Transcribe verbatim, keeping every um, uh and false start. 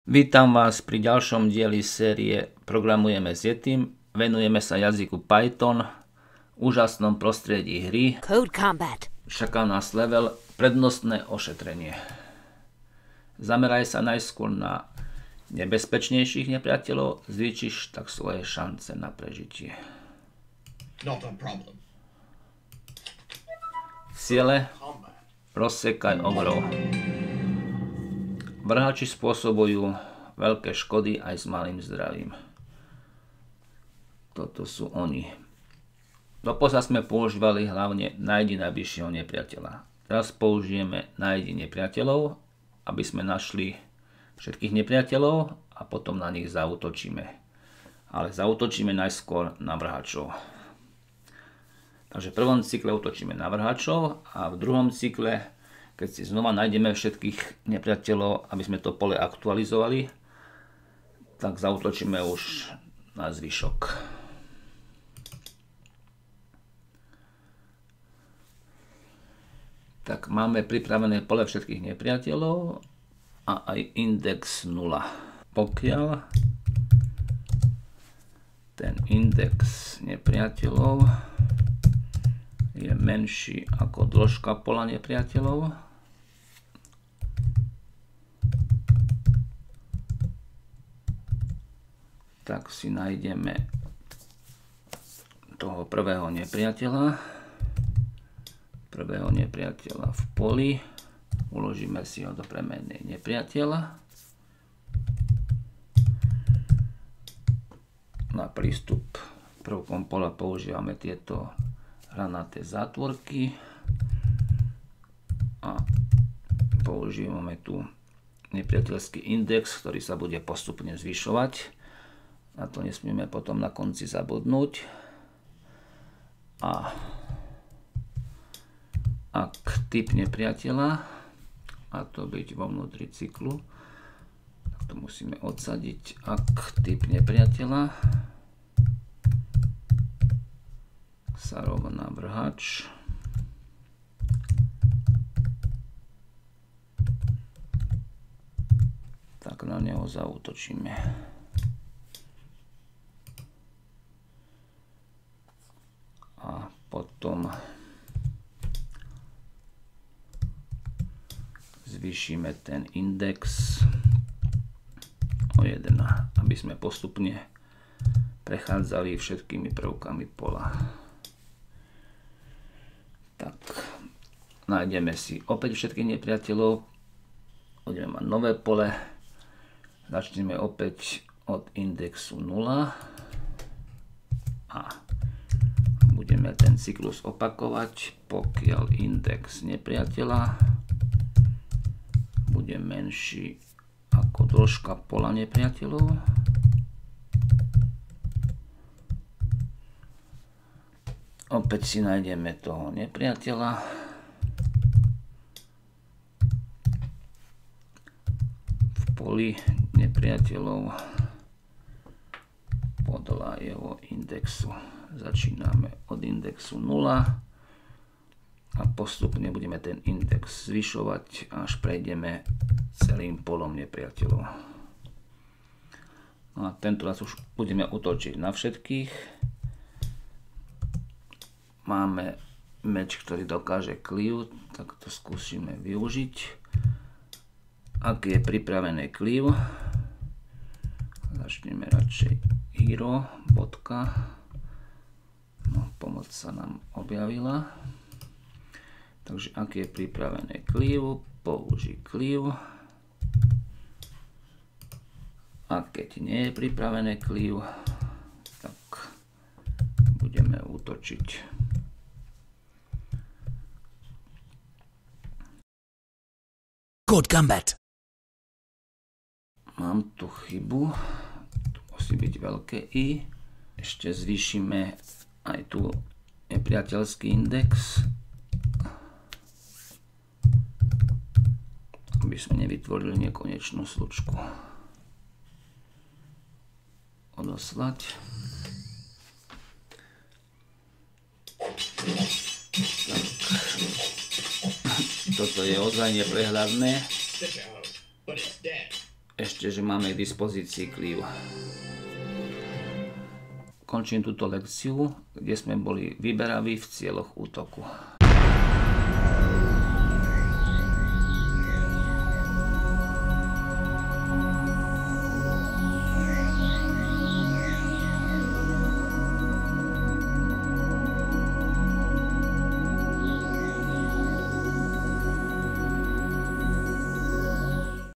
Vítam vás pri ďalšom dieli série Programujeme s Yetim. Venujeme sa jazyku Python, úžasnom prostredí hry. Code Combat. Čaká nás level Prednostné ošetrenie. Zameraj sa najskôr na nebezpečnejších nepriateľov, zvýšiš tak svoje šance na prežitie. Not a problem. Ciele: rozsekaj ogrov. Vrhači spôsobujú veľké škody aj s malým zdravím. Toto sú oni. Doposiaľ sme používali hlavne nájdi najbližšieho nepriateľa. Teraz použijeme nájdi nepriateľov, aby sme našli všetkých nepriateľov a potom na nich zaútočíme. Ale zaútočíme najskôr na vrhačov. Takže v prvom cykle útočíme na vrhačov a v druhom cykle, keď si znova nájdeme všetkých nepriateľov, aby sme to pole aktualizovali, tak zaútočíme už na zvyšok. Tak máme pripravené pole všetkých nepriateľov a aj index nula. Pokiaľ ten index nepriateľov je menší ako dĺžka pola nepriateľov, tak si nájdeme toho prvého nepriateľa, prvého nepriateľa v poli, uložíme si ho do premennej nepriateľa. Na prístup prvkom pola používame tieto hranaté zátvorky a používame tu nepriateľský index, ktorý sa bude postupne zvyšovať. Na to nesmieme potom na konci zabudnúť. A ak typ nepriateľa, a to byť vo vnútri cyklu, tak to musíme odsadiť. Ak typ nepriateľa sa rovná vrhač, tak na neho zaútočíme. A potom zvýšime ten index o jeden, aby sme postupne prechádzali všetkými prvkami pola. Tak, nájdeme si opäť všetkých nepriateľov, budeme mať nové pole, začneme opäť od indexu nula a budeme ten cyklus opakovať, pokiaľ index nepriateľa bude menší ako dĺžka pola nepriateľov. Opäť si nájdeme toho nepriateľa. V poli nepriateľov podľa jeho indexu. Začíname od indexu nula a postupne budeme ten index zvyšovať, až prejdeme celým polom nepriateľov. No a tento raz už budeme útočiť na všetkých. Máme meč, ktorý dokáže cleave, tak to skúsime využiť. Ak je pripravené cleave, začneme radšej hero, bodka. No, pomoc sa nám objavila. Takže ak je pripravené cleave, použij cleave. A keď nie je pripravené cleave, tak budeme útočiť. Code Combat. Mám tu chybu. Tu musí byť veľké I. Ešte zvýšime aj tu nepriateľský index, aby sme nevytvorili nekonečnú slučku. Odoslať. Tak. Toto je ozaj neprehľadné. ešte, že máme k dispozícii Cleave. Končím túto lekciu, kde sme boli vyberaví v cieľoch útoku.